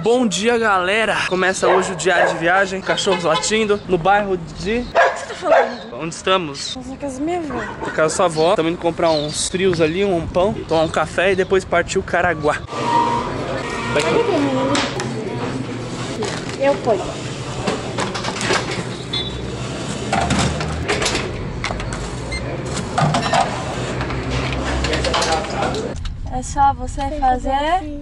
Bom dia, galera. Começa hoje o diário de viagem. Cachorros latindo no bairro de... O que você tá falando? Onde estamos? Na casa da minha avó. Na casa da sua avó. Estamos indo comprar uns frios ali, um pão, tomar um café e depois partir o Caraguá. Eu ponho. É só você fazer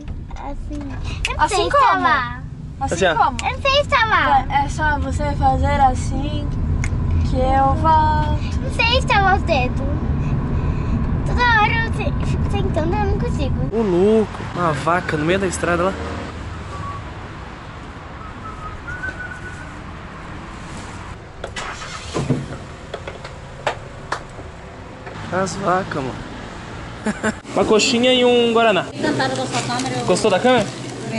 assim como? Assim como? Eu não sei instalar. É só você fazer assim que eu volto. Não sei instalar os dedos. Toda hora eu fico tentando e eu não consigo. Ô louco, uma vaca no meio da estrada lá. As vacas, mano. Uma coxinha e um guaraná. Encantada da sua câmera. Gostou da câmera?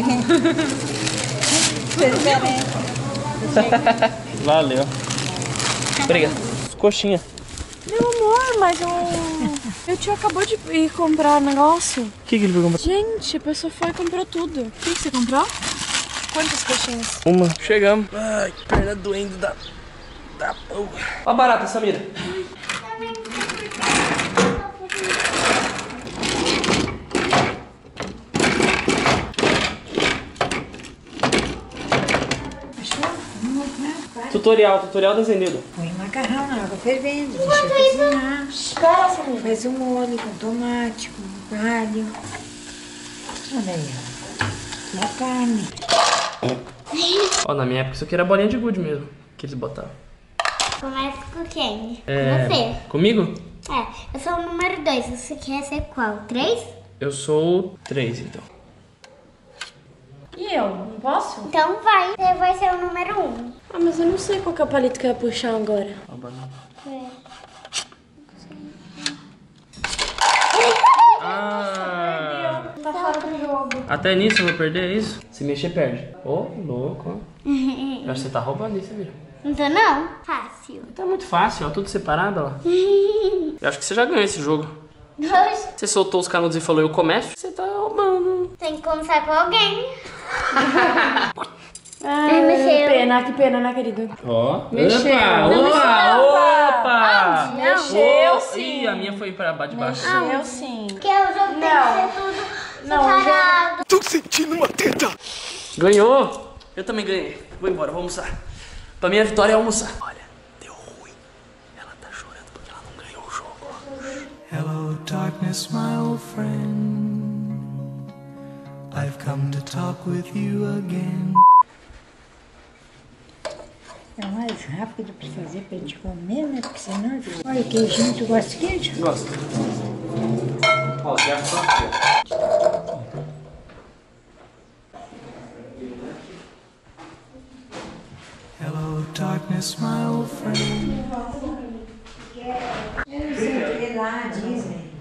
Valeu. Obrigado. Coxinha. Meu amor, mas eu tio acabou de ir comprar um negócio. O que ele foi comprar? Gente, a pessoa foi e comprou tudo. O que você comprou? Quantas coxinhas? Uma. Chegamos. Ai, perna doendo da porra. Ó a barata, Samira. Tutorial da Zenilda. Põe macarrão na água fervendo, deixa cozinhar. Faz um molho com tomate, com alho. Olha aí, ó. E a carne. Ó, na minha época isso aqui era bolinha de gude mesmo, que eles botavam. Começa com quem? Com você. Comigo? É, eu sou o número 2. Você quer ser qual? 3? Eu sou o 3, então. E eu? Não posso? Então vai. Você vai ser o número 1. Ah, mas eu não sei qual que é o palito que eu ia puxar agora. Ó a banana. Ah! Tá fora do jogo. Até nisso eu vou perder, é isso? Se mexer, perde. Ô, louco, ó. Eu acho que você tá roubando isso, viu? Então não? Fácil. Tá muito fácil, ó, tudo separado, ó. Eu acho que você já ganhou esse jogo. Dois. Você soltou os canudos e falou, eu começo? Você tá roubando. Tem que começar com alguém. Ai, mexeu. que pena, né, querido? Ó. Mexeu. Opa! Mexeu Ô, sim. Ih, a minha foi pra baixo de baixo. Mexeu sim. Porque o jogo tem que ser tudo separado. Tô sentindo uma teta. Ganhou! Eu também ganhei. Vou embora, vou almoçar. Pra minha vitória é almoçar. Olha, deu ruim. Ela tá chorando porque ela não ganhou o jogo. Hello, darkness, my old friend. I've come to talk with you again. É o mais rápido pra fazer pra gente comer, né? Porque senão... Olha, queijinho, tu gosta de queijo? Gosto. Ó, já só. Hello, darkness, my old friend. Eu não sei, lá, Disney.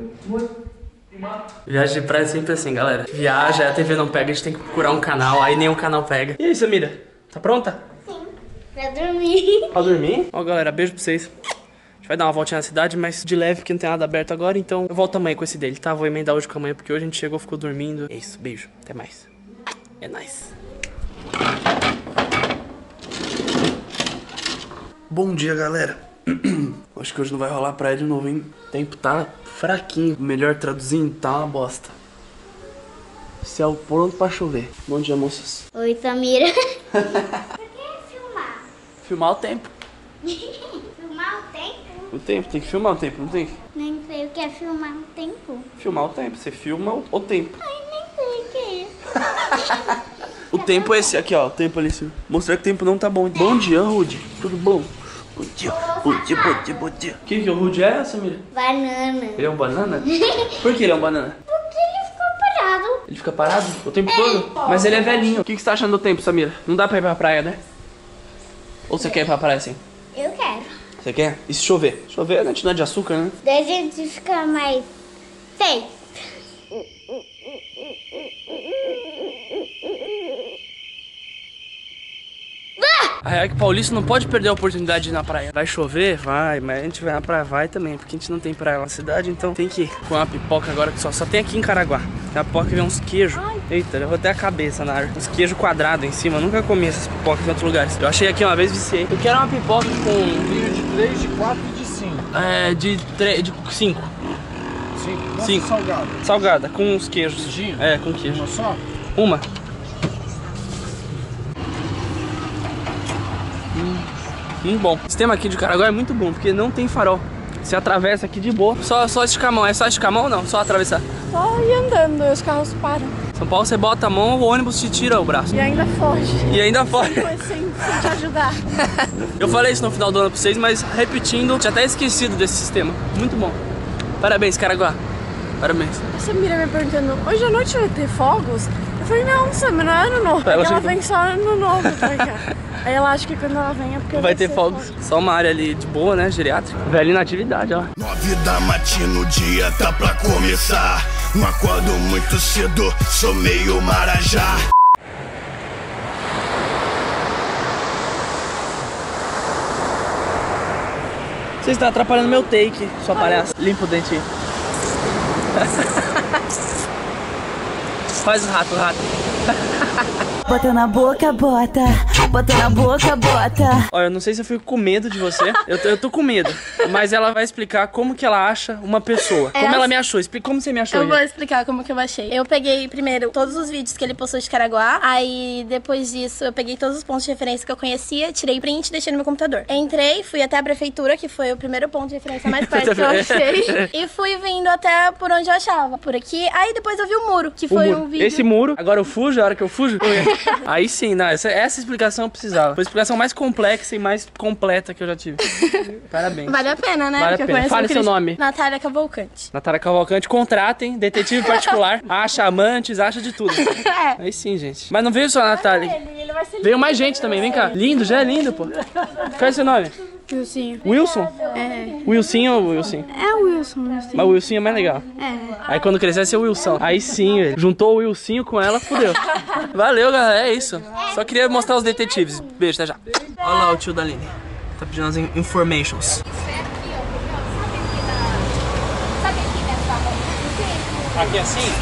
Viagem de praia é sempre assim, galera. Viaja, a TV não pega, a gente tem que procurar um canal, aí nenhum canal pega. E aí, Samira? Tá pronta? Sim, pra dormir. Pra dormir? Ó, galera, beijo pra vocês. A gente vai dar uma voltinha na cidade, mas de leve, porque não tem nada aberto agora, então eu volto amanhã com esse dele, tá? Vou emendar hoje com amanhã, porque hoje a gente chegou, ficou dormindo. É isso, beijo. Até mais. É nóis. Bom dia, galera. Acho que hoje não vai rolar praia de novo, hein? O tempo tá fraquinho. Melhor traduzindo, tá uma bosta. Céu pronto pra chover. Bom dia, moças. Oi, Samira. Por que filmar? Filmar o tempo. Filmar o tempo? O tempo, tem que filmar o tempo, não tem? Nem sei o que é filmar o tempo. Filmar o tempo, você filma o tempo. Ai, nem sei o que é. O tempo é esse, aqui ó, o tempo ali, assim. Mostrar que o tempo não tá bom. Bom dia, Rude. Tudo bom? Bom dia, bom dia, bom dia, bom dia. O que o Rude é, Samira? Banana. Ele é um banana? Por que ele é um banana? Porque ele ficou parado. Ele fica parado o tempo todo? Mas ele é velhinho. O que você tá achando do tempo, Samira? Não dá pra ir pra praia, né? Ou você quer ir pra praia assim? Eu quero. Você quer? E se chover? Chover, né? Não é de açúcar, né? Daí a gente fica mais safe. A real é que o paulista não pode perder a oportunidade de ir na praia. Vai chover? Vai, mas a gente vai na praia, vai também, porque a gente não tem praia na cidade, então tem que ir com uma pipoca agora que só tem aqui em Caraguá. Tem a pipoca e vem uns queijos. Eita, já vou até a cabeça na árvore. Os queijos quadrados em cima. Eu nunca comi essas pipocas em outros lugares. Eu achei aqui uma vez, viciei. Eu quero uma pipoca com... De 3, de 4 e de 5. É, de 5. 5. Salgado. Salgada, com os queijos. Queijinho? É, com queijo. Uma só? Uma. Bom. O sistema aqui de Caraguá é muito bom, porque não tem farol. Você atravessa aqui de boa. Só esticar a mão. É só esticar a mão ou não? Só atravessar. Só ir andando, os carros param. São Paulo você bota a mão, o ônibus te tira o braço. E ainda foge. E ainda foge. Sem te ajudar. Eu falei isso no final do ano pra vocês, mas repetindo, tinha até esquecido desse sistema. Muito bom. Parabéns, Caraguá. Parabéns. A Samira me perguntando, hoje à noite vai ter fogos? Eu falei, não, Samira, não é ano novo. Ela vem só ano novo pra cá. Aí ela acha que quando ela vem é porque vai ter fogos. Só uma área ali de boa, né, geriátrica. Velho na atividade, ó. 9 da matina, o dia tá pra começar. Não acordo muito cedo, sou meio marajá. Você está atrapalhando meu take, sua palhaça. Limpa o dente aí. Faz o rato. Bota na boca, bota. Bota na boca, bota. Olha, eu não sei se eu fico com medo de você. Eu tô com medo. Mas ela vai explicar como que ela acha uma pessoa. Como ela me achou. Explica como você me achou. Eu vou explicar como que eu achei. Eu peguei primeiro todos os vídeos que ele postou de Caraguá. Aí depois disso eu peguei todos os pontos de referência que eu conhecia, tirei print e deixei no meu computador. Entrei, fui até a prefeitura, que foi o primeiro ponto de referência mais perto que eu achei. E fui vindo até por onde eu achava. Por aqui. Aí depois eu vi o muro, que foi um vídeo. Esse muro, agora eu fujo, a hora que eu fujo. Aí sim, não, essa explicação eu precisava. Foi a explicação mais complexa e mais completa que eu já tive. Parabéns. Vale a pena, né? Vale a pena. Fale seu nome. Natália Cavalcante. Natália Cavalcante, contratem, detetive particular, acha amantes, acha de tudo. É. Aí sim, gente. Mas não veio só a Natália. Ele vai ser veio mais gente também, vem cá. Lindo, já é lindo, pô. Qual é seu nome? Wilson. Wilson? É. Wilson ou Wilson? É o Wilson. Mas o Wilson é mais legal. É. Aí quando crescer vai ser o Wilson. Aí sim, velho. Juntou o Wilson com ela, fudeu. Valeu, galera. É isso. Só queria mostrar os detetives. Beijo, até já. Olha lá o tio da Aline. Tá pedindo as informations. Aqui assim? Isso,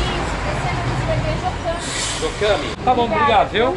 Jocami. Tá bom, obrigado, viu?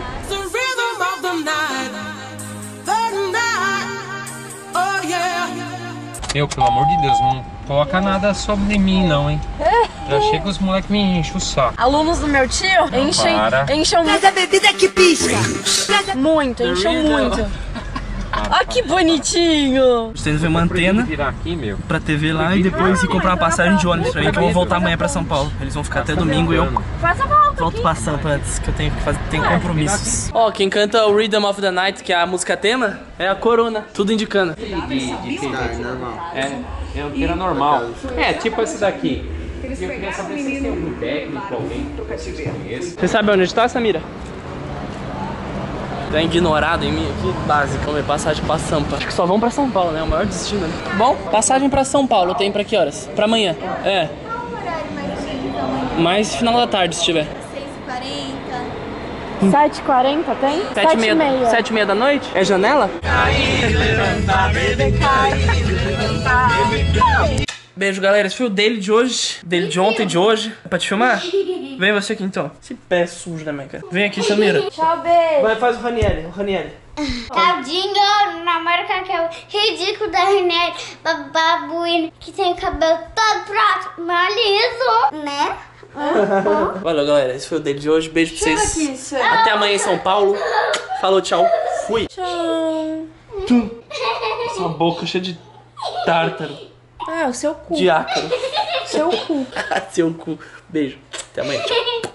Meu, pelo amor de Deus, não coloca nada sobre mim não, hein? Já chega os moleques me enchem o saco. Alunos do meu tio enchem muito. Cada bebida que pisca. Muito, enchem muito. Olha que bonitinho. Você tem que ver uma antena pra TV lá e depois ir comprar uma passagem de ônibus pra mim, que eu vou voltar amanhã pra São Paulo. Eles vão ficar até domingo e eu volto pra Sampa antes, que eu tenho que fazer, tenho compromissos. Ó, quem canta o Rhythm of the Night, que é a música tema, é a Corona, tudo indicando. É inteira normal. É, tipo esse daqui. Eu queria saber se tem algum técnico, alguém que vocês conhecem. Você sabe onde está, Samira? Tá ignorado em mim aqui, básico. Vamos ver, passagem pra Sampa. Acho que só vão pra São Paulo, né? O maior destino, né? Bom, passagem pra São Paulo tem pra que horas? Pra amanhã. É. Mais final da tarde, se tiver. 7h40 tem? 7h30. 7h30 da noite? É janela? Beijo, galera. Esse foi o daily de hoje. Daily de ontem, de hoje. É pra te filmar? Vem você aqui, então. Esse pé sujo, né, minha cara? Vem aqui, Samira. Tchau, beijo. Vai, faz o Ranieri. Tadinho, namoro com aquele ridículo da Renée babuína que tem o cabelo todo próximo, liso, né? Valeu, galera. Esse foi o daily de hoje. Beijo pra vocês. Até amanhã em São Paulo. Falou, tchau. Fui. Tchau. Essa boca cheia de tártaro. Ah, o seu cu. De ácaro. Seu cu. Seu cu. Beijo. Até amanhã. Tchau.